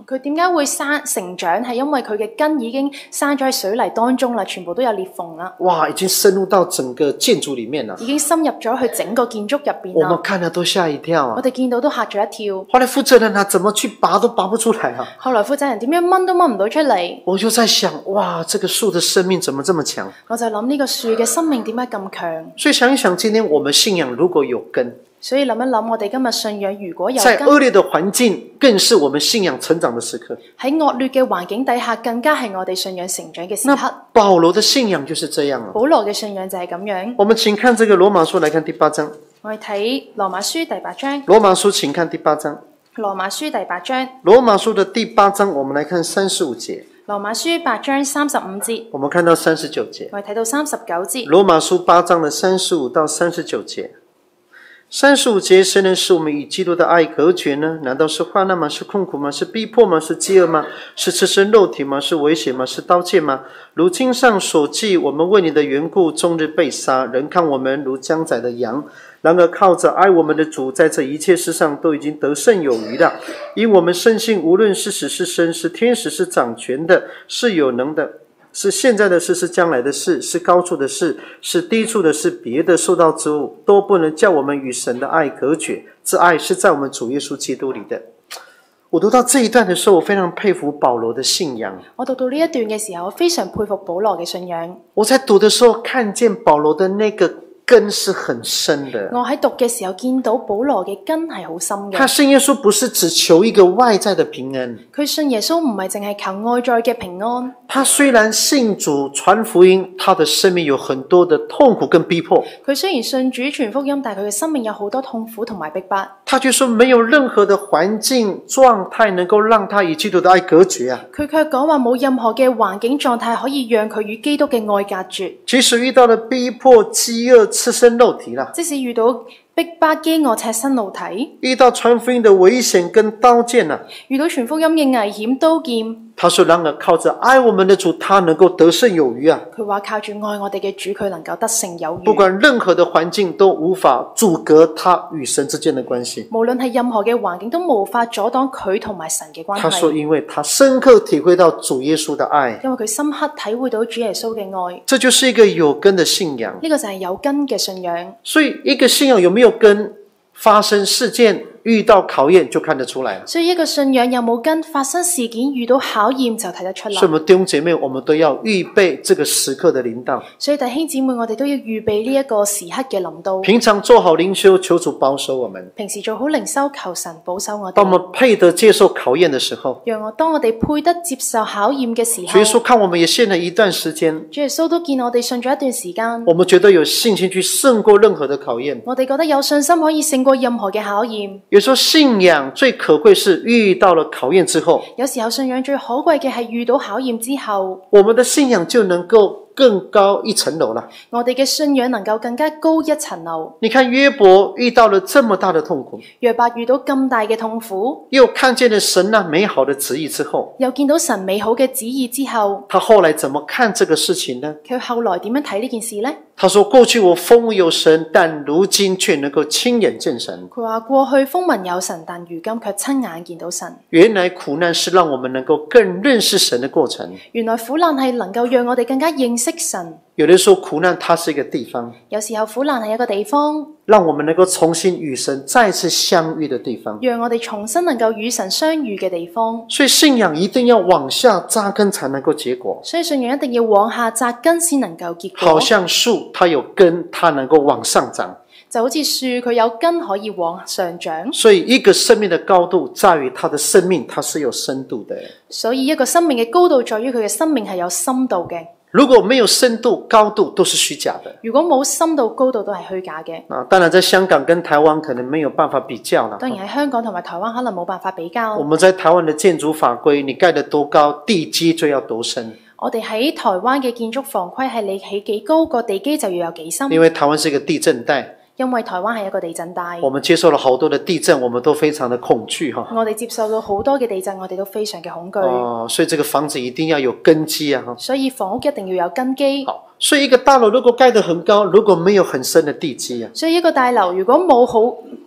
佢點解會生成長？係因為佢嘅根已經生咗喺水泥當中啦，全部都有裂縫啦。 哇，已經深入到整個建築裡面了。 已經深入咗去整個建築入邊啦。 我們看了都嚇一跳啊！ 我哋見到都嚇咗一跳。 後來負責人啊，怎麼去拔都拔不出來啊！ 後來負責人點樣掹都掹唔到出嚟。 我就在想，哇，這個樹的生命怎麼這麼強？ 我就諗呢個樹嘅生命點解咁強？ 所以想一想，今天我們信仰如果有根， 所以諗一諗，我哋今日信仰如果有根， 在惡劣的環境，更是我們信仰成長的時刻。 喺惡劣嘅環境底下，更加係我哋信仰成長嘅時刻。 保羅的信仰就是這樣啊。 保羅嘅信仰就係咁樣。 我們請看這個羅馬書，來看第八章。 我哋睇羅馬書第八章。 羅馬書，請看第八章。 羅馬書第八章。 羅馬書的第八章，我們來看三十五節。 羅馬書八章三十五節。 我們看到三十九節。 我哋睇到三十九節。 羅馬書八章的三十五到三十九節。三十五節，誰能使我們與基督的愛隔絕呢？難道是患難嗎？是困苦嗎？是逼迫嗎？是飢餓嗎？是赤身肉體嗎？是危險嗎？是刀劍嗎？如經上所記，我們為你的緣故，終日被殺，人看我們如將宰的羊。然而靠着愛我們的主，在這一切事上都已經得勝有餘了。因我們深信，無論是死是生，是天使，是掌權的，是有能的，是現在的事，是將來的事，是高處的事，是低處的事，別的受造之物，都不能叫我們與神的愛隔絕。這愛是在我們主耶穌基督裏的。我讀到這一段的時候，我非常佩服保羅的信仰。 我讀到呢一段嘅時候，我非常佩服保羅嘅信仰。 我在讀的時候，看見保羅的那個根是很深的。 我喺讀嘅時候見到保羅嘅根係好深嘅。 他信耶穌不是只求一個外在的平安。 佢信耶穌唔係淨係求外在嘅平安。 他雖然信主傳福音，他的生命有很多的痛苦跟逼迫。 佢雖然信主傳福音，但係佢嘅生命有好多痛苦同埋逼迫。 他卻說沒有任何的環境狀態能夠讓他與基督的愛隔絕啊。 佢卻講話冇任何嘅環境狀態可以讓佢與基督嘅愛隔絕。 即使遇到了逼迫、飢餓、赤身肉體啦， 即使遇到逼迫、飢餓、赤身露體， 遇到傳福音的危險跟刀劍啊， 遇到傳福音嘅危險刀劍。 他說然而靠着愛我們的主，他能夠得勝有餘啊。 佢話靠住愛我哋嘅主，佢能夠得勝有餘。 不管任何的環境都無法阻隔他與神之間的關係。 無論係任何嘅環境都無法阻擋佢同埋神嘅關係。 他說因為他深刻體會到主耶穌的愛， 因為佢深刻體會到主耶穌嘅愛。 這就是一個有根的信仰。 呢個就係有根嘅信仰。 所以一個信仰有沒有根，發生事件遇到考驗就看得出來。 所以一個信仰有冇根，發生事件遇到考驗就睇得出來。 所以我們弟兄姐妹，我們都要預備這個時刻的臨到。 所以弟兄姊妹，我哋都要預備呢一個時刻嘅臨到。 平常做好靈修，求主保守我們。 平時做好靈修，求神保守我哋。 當我們配得接受考驗的時候， 讓我當我哋配得接受考驗嘅時候， 主耶穌看我們也信了一段時間， 主耶穌都見我哋信咗一段時間， 我們覺得有信心去勝過任何的考驗。 我哋覺得有信心可以勝過任何嘅考驗。 有時候信仰最可貴是遇到了考驗之後， 有時候信仰最可貴嘅係遇到考驗之後， 我們的信仰就能夠更高一層樓了。 我哋嘅信仰能夠更加高一層樓。 你看約伯遇到了這麼大的痛苦， 約伯遇到咁大嘅痛苦， 又看見了神那美好的旨意之後， 又見到神美好嘅旨意之後， 他後來怎麼看這個事情呢？ 佢後來點樣睇呢件事呢？ 他說過去我風聞有神，但如今卻能夠親眼見神。 佢話過去風聞有神，但如今卻親眼見到神。 原來苦難是讓我們能夠更認識神的過程。 原來苦難係能夠讓我哋更加認識神。 有人說苦難它是一個地方， 有時候苦難係一個地方， 讓我們能夠重新與神再次相遇的地方， 讓我哋重新能夠與神相遇嘅地方。 所以信仰一定要往下扎根才能夠結果。 所以信仰一定要往下扎根先能夠結果。 好像樹，它有根，它能夠往上長。 就好似樹，佢有根可以往上長。 所以一個生命的高度在於它的生命，它是有深度的。 所以一個生命嘅高度在於佢嘅生命係有深度嘅。 如果沒有深度，高度都是虛假的。 如果冇深度，高度都係虛假嘅。 啊，當然在香港跟台灣可能沒有辦法比較啦。 當然喺香港同埋台灣可能冇辦法比較。 我們在台灣的建築法規，你蓋得多高，地基就要多深。 我哋喺台灣嘅建築房規係你起幾高，個地基就要有幾深。 因為台灣是一個地震帶。 因為台灣係一個地震帶， 我們接受了好多的地震，我們都非常的恐懼哈。 我哋接受到好多嘅地震，我哋都非常嘅恐懼。 哦，所以這個房子一定要有根基啊！ 所以房屋一定要有根基。 好，所以一個大樓如果蓋得很高，如果沒有很深的地基啊， 所以一個大樓如果冇好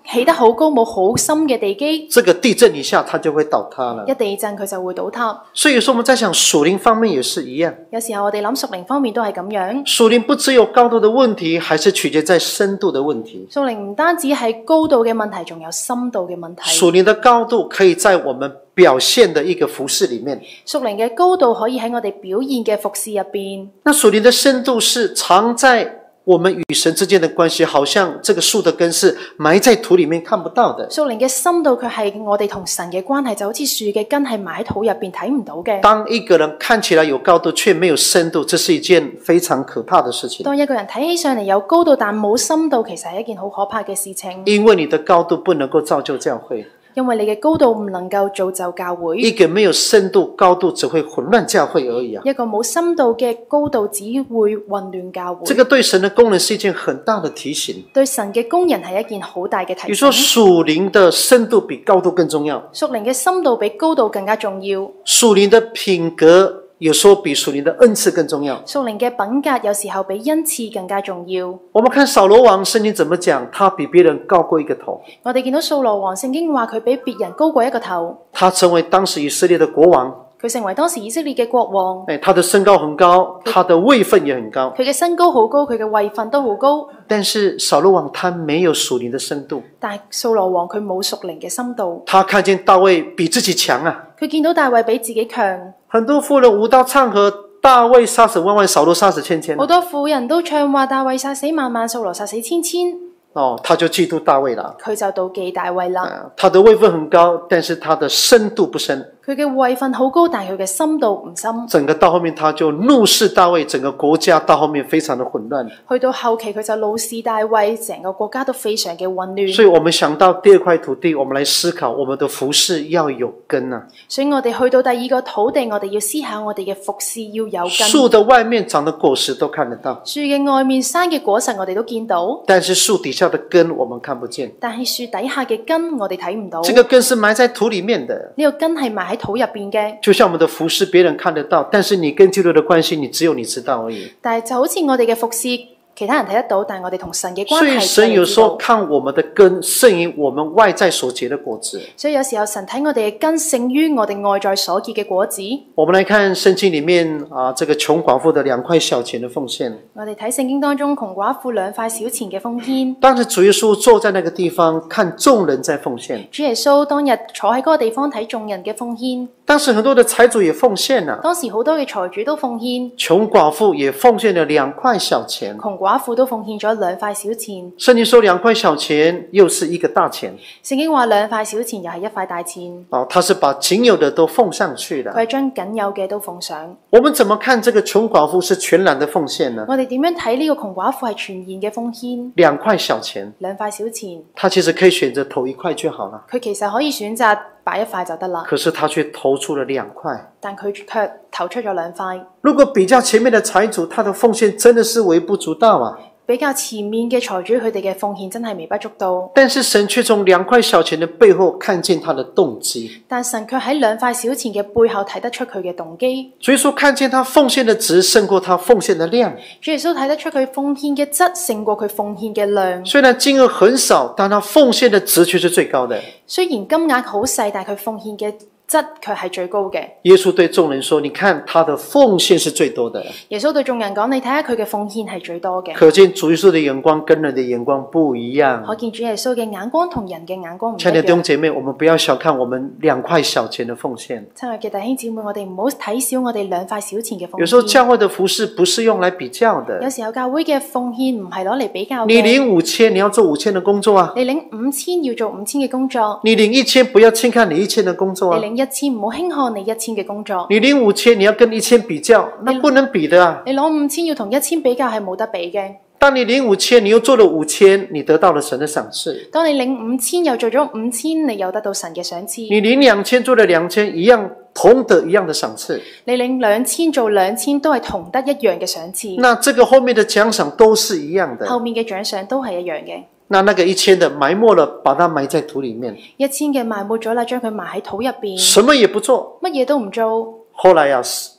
起得好高冇好深嘅地基， 這個地震一下它就會倒塌了。 一地震佢就會倒塌。 所以有時候我們在想屬靈方面也是一樣， 有時候我哋諗屬靈方面都係咁樣。 屬靈不只有高度的問題，還是取決在深度的問題。 屬靈唔單止係高度嘅問題，仲有深度嘅問題。 屬靈的高度可以在我們表現的一個服事裡面， 屬靈嘅高度可以喺我哋表現嘅服事入邊。 那屬靈的深度是藏在我們與神之間的關係，好像這個樹的根是埋在土裡面看不到的。 屬靈嘅深度佢係我哋同神嘅關係，就好似樹嘅根係埋喺土入邊睇唔到嘅。 當一個人看起來有高度卻沒有深度，這是一件非常可怕的事情。 當一個人睇起上嚟有高度但冇深度，其實係一件好可怕嘅事情。 因為你的高度不能夠造就教會， 因為你嘅高度唔能夠造就教會。 一個沒有深度高度只會混亂教會而已啊！ 一個冇深度嘅高度只會混亂教會。 這個對神的工人是一件很大的提醒。 對神嘅工人係一件好大嘅提醒。 你說屬靈的深度比高度更重要， 屬靈嘅深度比高度更加重要。 屬靈的品格有時候比屬靈的恩賜更重要。 屬靈嘅品格有時候比恩賜更加重要。 我們看掃羅王聖經怎麼講，他比別人高過一個頭。 我哋見到掃羅王聖經話佢比別人高過一個頭。 他成為當時以色列的國王。 佢成為當時以色列嘅國王。 誒，他的身高很高，他的位分也很高。 佢嘅身高好高，佢嘅位分都好高。 但是掃羅王他沒有屬靈的深度。 但係掃羅王佢冇屬靈嘅深度。 他看見大衛比自己強啊。 佢見到大衛比自己強。 很多婦人舞刀唱和，大衛殺死萬萬，掃羅殺死千千。 好多婦人都唱話大衛殺死萬萬，掃羅殺死千千。 哦，他就嫉妒大衛啦。 佢就妒忌大衛啦。 啊，他的位分很高，但是他的深度不深。 佢嘅位分好高，但係佢嘅深度唔深。 整個到後面他就怒視大衛，整個國家到後面非常的混亂。 去到後期佢就怒視大衛，成個國家都非常嘅混亂。 所以我們想到第二塊土地，我們來思考我們的服事要有根啊。 所以我哋去到第二個土地，我哋要思考我哋嘅服事要有根。 樹的外面長的果實都看得到， 樹嘅外面生嘅果實我哋都見到， 但是樹底下的根我們看不見。 但係樹底下嘅根我哋睇唔到。 這個根是埋在土裡面的， 呢個根係埋喺土入邊嘅。 就像我們的服事，別人看得到，但是你跟基督的關係，你只有你知道而已。 但係就好似我哋嘅服事，其他人睇得到，但係我哋同神嘅關係， 所以神有時候看我們的根勝於我們外在所結的果子。 所以有時候神睇我哋嘅根勝於我哋外在所結嘅果子。 我們來看聖經裡面啊，這個窮寡婦的兩塊小錢的奉獻。 我哋睇聖經當中窮寡婦兩塊小錢嘅奉獻。 當時主耶穌坐在那個地方，看眾人在奉獻。 主耶穌當日坐喺嗰個地方睇眾人嘅奉獻。 當時很多的財主也奉獻了， 當時好多嘅財主都奉獻， 窮寡婦也奉獻了兩塊小錢。 窮寡婦都奉獻咗兩塊小錢。 聖經說兩塊小錢又是一個大錢。 聖經話兩塊小錢又係一塊大錢。 哦，他是把僅有的都奉上去的。 佢係將僅有嘅都奉上。 我們怎麼看這個窮寡婦是全然的奉獻呢？ 我哋點樣睇呢個窮寡婦係全然嘅奉獻？ 兩塊小錢， 兩塊小錢， 他其實可以選擇投一塊就好了。 佢其實可以選擇擺一塊就得啦。 可是他卻投出了兩塊， 但佢卻投出咗兩塊。 如果比較前面的財主，他的奉獻真的是微不足道啊。 比較前面嘅財主，佢哋嘅奉獻真係微不足道。 但是神卻從兩塊小錢的背後看見他的動機。 但神卻喺兩塊小錢嘅背後睇得出佢嘅動機。 主耶穌看見他奉獻的值勝過他奉獻的量。 主耶穌睇得出佢奉獻嘅質勝過佢奉獻嘅量。 雖然金額很少，但他奉獻的值卻是最高的。 雖然金額好細，但佢奉獻嘅質卻係最高嘅。 耶穌對眾人說：你看他的奉獻是最多的。 耶穌對眾人講：你睇下佢嘅奉獻係最多嘅。 可見主耶穌的眼光跟人的眼光不一樣。 可見主耶穌嘅眼光同人嘅眼光唔一樣。 親愛的弟兄姐妹，我們不要小看我們兩塊小錢的奉獻。 親愛嘅弟兄姊妹，我哋唔好睇小我哋兩塊小錢嘅奉獻。 有時候教會的服事不是用來比較的。 有時候教會嘅奉獻唔係攞嚟比較嘅。 你領五千，你要做五千的工作啊。 你領五千要做五千嘅工作。 你領一千，不要輕看你一千的工作啊。 你領一千唔好輕看你一千嘅工作。 你領五千，你要跟一千比較，那不能比的啊。 你攞五千要同一千比較係冇得比嘅。 當你領五千，你又做了五千，你得到了神的賞賜。 當你領五千又做咗五千，你又得到神嘅賞賜。 你領兩千做了兩千，一樣同得一樣的賞賜。 你領兩千做兩千都係同得一樣嘅賞賜。 那這個後面的獎賞都是一樣的。 後面嘅獎賞都係一樣嘅。 那那個一千的埋沒了，把它埋在土裡面。 一千嘅埋沒咗啦，將佢埋喺土入邊。 什麼也不做， 乜嘢都唔做。 後來呀、啊，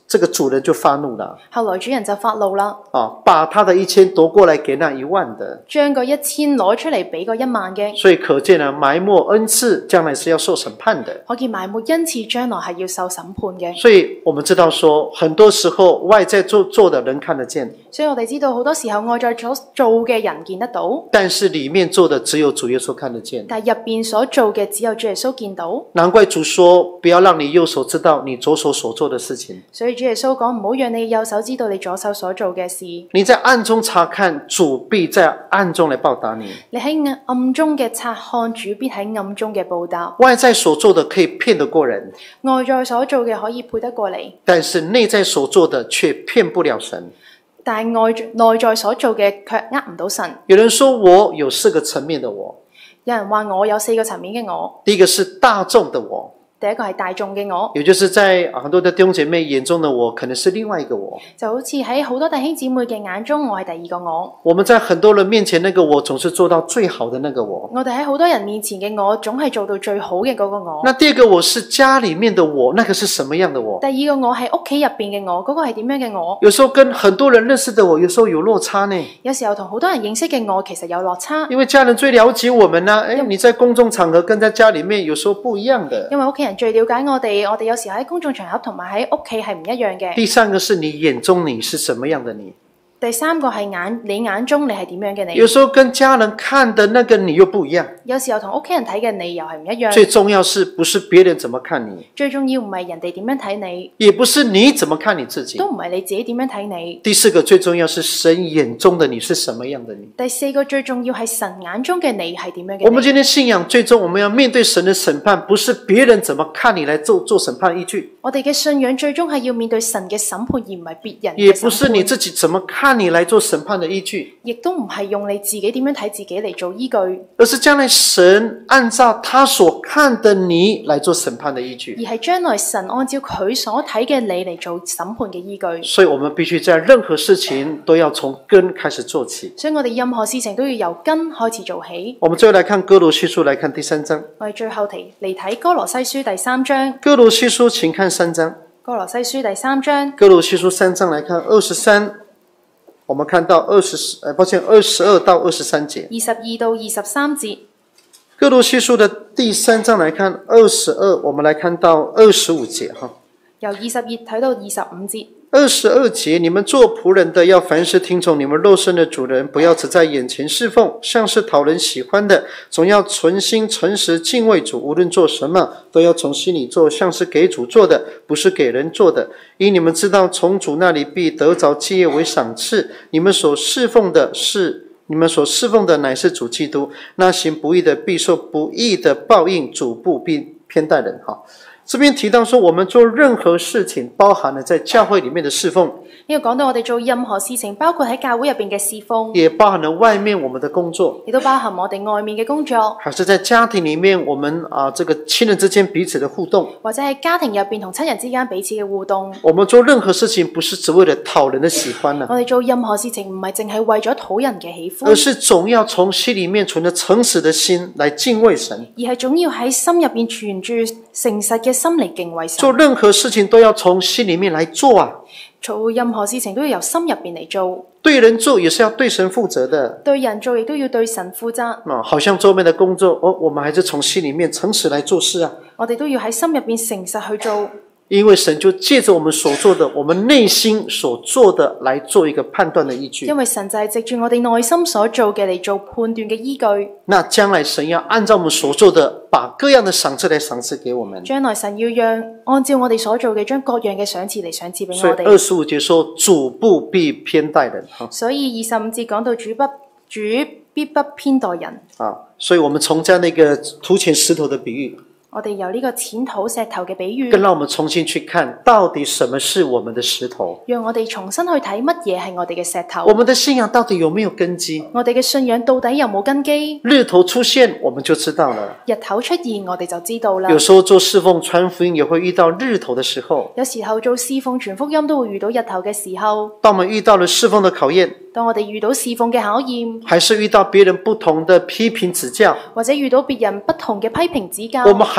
这个主人就发怒了後來主人就發怒啦， 啊，把他的一千奪過來給那一萬的。 將個一千攞出嚟俾個一萬嘅。 所以可見啊，埋沒恩賜將來是要受審判的。 可見埋沒恩賜將來係要受審判嘅。 所以我們知道說，很多時候外在做做的人看得見， 所以我哋知道好多時候外在所做嘅人見得到， 但是裡面做的只有主耶穌看得見。 但係入邊所做嘅只有主耶穌見到。 難怪主說，不要讓你右手知道你左手所做的事情。 所以主耶穌講，唔好讓你右手知道你左手所做嘅事。 你在暗中查看，主必在暗中來報答你。 你喺暗中嘅察看，主必喺暗中嘅報答。 外在所做的可以騙得過人， 外在所做嘅可以配得過你， 但是內在所做的卻騙不了神。 但係外內在所做嘅卻呃唔到神。 有人說我有四個層面的我， 有人話我有四個層面嘅我， 第一個是大眾的我， 第一個係大眾嘅我， 也就是在很多的弟兄姐妹眼中的我，可能是另外一個我。 就好似喺好多弟兄姊妹嘅眼中，我係第二個我。 我們在很多人面前，那個我總是做到最好的那個我。 我哋喺好多人面前嘅我，總係做到最好嘅嗰個我。 那第二個我是家裡面的我，那個是什麼樣的我？ 第二個我係屋企入邊嘅我，嗰個係點樣嘅我？ 有時候跟很多人認識的我，有時候有落差呢。 有時候同好多人認識嘅我，其實有落差。 因為家人最了解我們呢、啊，誒，你在公眾場合跟在家裡面有時候不一樣的。 因為屋企人最了解我哋，我哋有時喺公眾場合同埋喺屋企係唔一樣嘅。 第三個是你眼中你是什麼樣的你。 第三個係眼你眼中你係點樣嘅你。 有時候跟家人看的那個你又不一樣。 有時候同屋企人睇嘅你又係唔一樣。 最重要是不是別人怎麼看你？ 最重要唔係人哋點樣睇你， 也不是你怎麼看你自己。 都唔係你自己點樣睇你。 第四個最重要是神眼中的你是什麼樣的你。 第四個最重要係神眼中嘅你係點樣嘅你。 我們今天信仰最終我們要面對神的審判，不是別人怎麼看你來做做審判依據。 我哋嘅信仰最終係要面對神嘅審判，而唔係別人嘅審判。 也不是你自己怎麼看你來做審判的依據， 亦都唔係用你自己點樣睇自己嚟做依據， 而是將來神按照他所看的你來做審判的依據。 而係將來神按照佢所睇嘅你嚟做審判嘅依據。 所以我們必須在任何事情都要從根開始做起。 所以我哋任何事情都要由根開始做起。 我們最後來看哥羅西書，來看第三章。 我哋最後提嚟睇哥羅西書第三章。 哥羅西書請看三章。 哥羅西書第三章。 哥羅西書三章來看二十三。我們看到二十，呃，抱歉，二十二到二十三節。 二十二到二十三節。 哥羅西書的第三章來看二十二，我們來看到二十五節哈。 由二十二睇到二十五節。 二十二節，你們做僕人的要凡事聽從你們肉身的主人，不要只在眼前侍奉，像是討人喜歡的，總要存心誠實敬畏主。無論做什麼，都要從心裏做，像是給主做的，不是給人做的。因你們知道，從主那裡必得着基業為賞賜。你們所侍奉的是，你們所侍奉的乃是主基督。那行不義的必受不義的報應，主不必偏待人。哈。這邊提到說，我們做任何事情，包含了在教會裡面的侍奉。 呢個講到我哋做任何事情，包括喺教會入邊嘅侍奉， 也包含了外面我們的工作， 亦都包含我哋外面嘅工作， 還是在家庭裡面，我們啊，這個親人之間彼此的互動， 或者喺家庭入邊同親人之間彼此嘅互動。 我們做任何事情，不是只為了討人的喜歡啊， 我哋做任何事情唔係淨係為咗討人嘅喜歡， 而是總要從心裡面存着誠實的心來敬畏神， 而係總要喺心入邊存住誠實嘅心嚟敬畏神。 做任何事情都要從心裡面來做啊。 做任何事情都要由心入邊嚟做， 對人做也是要對神負責的， 對人做亦都要對神負責。 啊，好像桌面的工作，哦，我們還是從心裡面誠實來做事啊。 我哋都要喺心入邊誠實去做。 因為神就借着我們所做的，我們內心所做的來做一個判斷的依據。 因為神就係藉住我哋內心所做嘅嚟做判斷嘅依據。 那將來神要按照我們所做的，把各樣的賞賜來賞賜給我們。 將來神要讓按照我哋所做嘅，將各樣嘅賞賜嚟賞賜俾所以我哋。 二十五節說主不必偏待人。 所以二十五節講到主不主必不偏待人。 啊，所以我們從這樣的一個土淺石頭的比喻， 我哋由呢個淺土石頭嘅比喻， 更讓我們重新去看到底什麼是我們的石頭， 讓我哋重新去睇乜嘢係我哋嘅石頭。 我們的信仰到底有沒有根基？ 我哋嘅信仰到底有冇根基？ 日頭出現我們就知道了， 日頭出現我哋就知道啦。 有時候做侍奉傳福音也會遇到日頭的時候， 有時候做侍奉傳福音都會遇到日頭嘅時候。 當我們遇到了侍奉的考驗， 當我哋遇到侍奉嘅考驗， 還是遇到別人不同的批評指教， 或者遇到別人不同嘅批評指教， 我們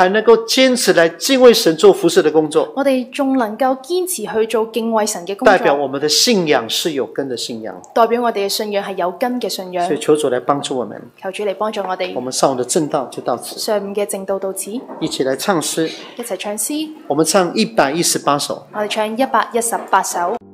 還能夠堅持來敬畏神做服侍的工作， 我哋仲能夠堅持去做敬畏神嘅工代表作， 我們的信仰是有根的信仰。 代表我哋嘅信仰係有根嘅信仰所以。求主來幫助我們。 求主嚟幫助我哋我。們上午的正道就到此， 上午嘅正道到此， 一起來唱詩。 一齊唱詩。 我們唱一百一十八首。 我哋唱一百一十八首。